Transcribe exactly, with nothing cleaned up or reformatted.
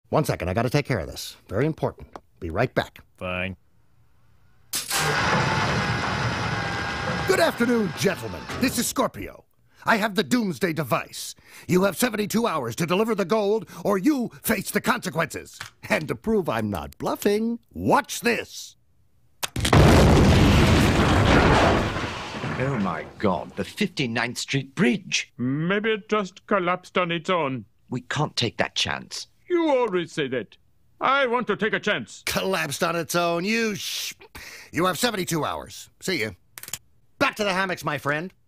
One second, I gotta take care of this. Very important. Be right back. Fine. Good afternoon, gentlemen. This is Scorpio. I have the doomsday device. You have seventy-two hours to deliver the gold, or you face the consequences. And to prove I'm not bluffing, watch this. Oh my God, the fifty-ninth Street Bridge. Maybe it just collapsed on its own. We can't take that chance. You always say that. I want to take a chance. Collapsed on its own. You sh... You have seventy-two hours. See you. Back to the hammocks, my friend.